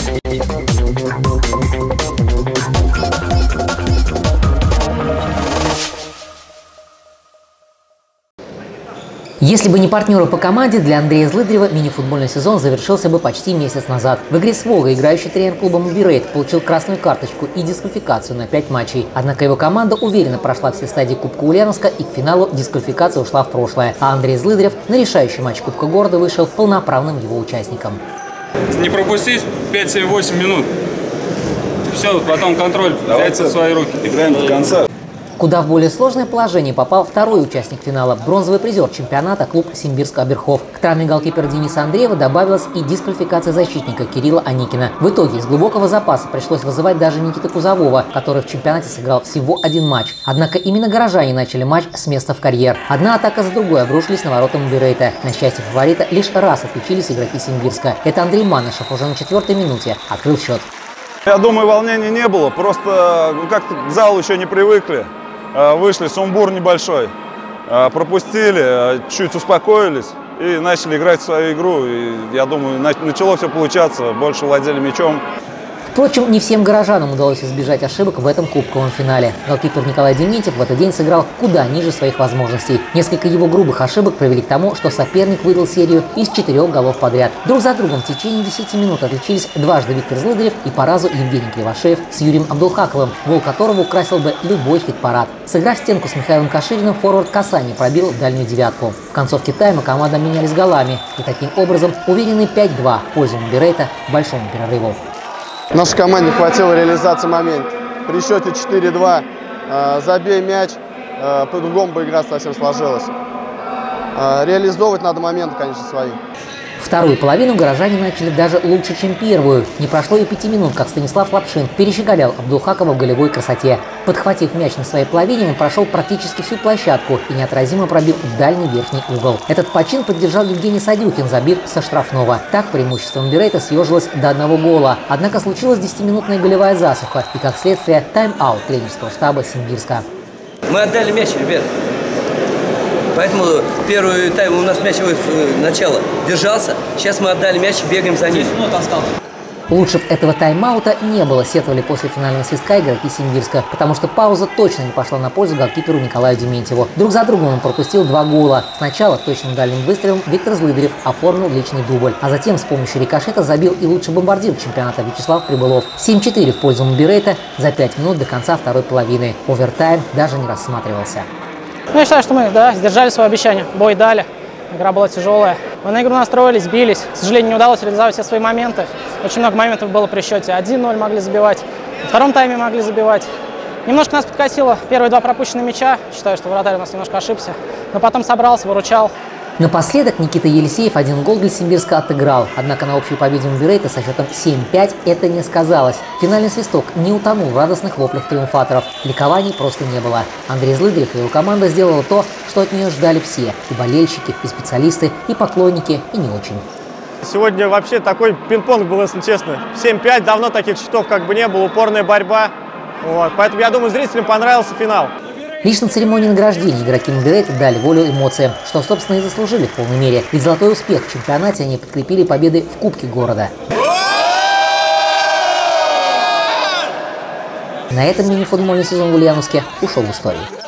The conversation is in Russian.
Если бы не партнеры по команде, для Андрея Злыдрева мини-футбольный сезон завершился бы почти месяц назад. В игре с Волгой играющий тренер клуба «Мобирейт» получил красную карточку и дисквалификацию на 5 матчей. Однако его команда уверенно прошла все стадии Кубка Ульяновска, и к финалу дисквалификация ушла в прошлое. А Андрей Злыдрев на решающий матч Кубка города вышел полноправным его участником. Не пропустить 5-7-8 минут. Все, потом контроль взять в свои руки. Играем до конца. Куда в более сложное положение попал второй участник финала – бронзовый призер чемпионата клуб Симбирск-Оберхоф. К травме голкипера Дениса Андреева добавилась и дисквалификация защитника Кирилла Аникина. В итоге из глубокого запаса пришлось вызывать даже Никиту Кузового, который в чемпионате сыграл всего один матч. Однако именно горожане начали матч с места в карьер. Одна атака за другой обрушились на ворота Мобирейта. На счастье фаворита лишь раз отличились игроки Симбирска. Это Андрей Манышев уже на 4-й минуте открыл счет. Я думаю, волнений не было, просто как-то к залу еще не привыкли. Вышли, сумбур небольшой, пропустили, чуть успокоились и начали играть в свою игру. И, я думаю, начало все получаться, больше владели мячом. Впрочем, не всем горожанам удалось избежать ошибок в этом кубковом финале. Голкипер Николай Дементьев в этот день сыграл куда ниже своих возможностей. Несколько его грубых ошибок привели к тому, что соперник выдал серию из 4 голов подряд. Друг за другом в течение 10 минут отличились дважды Виктор Злыдрев и по разу Евгений Кривошеев с Юрием Абдулхаковым, гол которого украсил бы любой хит-парад. Сыграв стенку с Михаилом Кашириным, форвард Касани пробил дальнюю девятку. В концовке тайма команды менялись голами, и таким образом уверенный 5-2 в пользу Мобирейта к большому перерыву. Нашей команде не хватило реализации момента. При счете 4-2 забей мяч, по-другому бы игра совсем сложилась. Реализовывать надо моменты, конечно, свои. Вторую половину горожане начали даже лучше, чем первую. Не прошло и 5 минут, как Станислав Лапшин перещеголял Абдулхакова в голевой красоте. Подхватив мяч на своей половине, он прошел практически всю площадку и неотразимо пробил в дальний верхний угол. Этот почин поддержал Евгений Садюхин, забив со штрафного. Так преимущество Мобирейта съежилось до 1 гола. Однако случилась 10-минутная голевая засуха и, как следствие, тайм-аут тренерского штаба Симбирска. Мы отдали мяч, ребят. Поэтому первый тайм у нас мячевое начало держался. Сейчас мы отдали мяч и бегаем за ним. 10 минут осталось. Лучше этого тайм-аута не было, сетовали после финального свистка игроки Симбирска, потому что пауза точно не пошла на пользу голкиперу Николаю Дементьеву. Друг за другом он пропустил 2 гола. Сначала точным дальним выстрелом Виктор Злыдрев оформил личный дубль, а затем с помощью рикошета забил и лучший бомбардир чемпионата Вячеслав Прибылов. 7-4 в пользу Мобирейта за 5 минут до конца второй половины. Овертайм даже не рассматривался. Я считаю, что мы сдержали свое обещание, бой дали. Игра была тяжелая. Мы на игру настроились, бились. К сожалению, не удалось реализовать все свои моменты. Очень много моментов было при счете. 1-0 могли забивать. Во втором тайме могли забивать. Немножко нас подкосило. Первые 2 пропущенных мяча. Считаю, что вратарь у нас немножко ошибся. Но потом собрался, выручал. Напоследок Никита Елисеев 1 гол для Симбирска отыграл. Однако на общей победе Мобирейта со счетом 7-5 это не сказалось. Финальный свисток не утонул в радостных воплях триумфаторов. Ликований просто не было. Андрей Злыдрев и его команда сделала то, что от нее ждали все. И болельщики, и специалисты, и поклонники, и не очень. Сегодня вообще такой пинг-понг был, если честно. 7-5, давно таких счетов как бы не было, упорная борьба. Вот. Поэтому, я думаю, зрителям понравился финал. Лишь на церемонии награждения игроки Мобирейта дали волю эмоциям, что, собственно, и заслужили в полной мере. Ведь золотой успех в чемпионате они подкрепили победой в Кубке города. На этом мини-футбольный сезон в Ульяновске ушел в историю.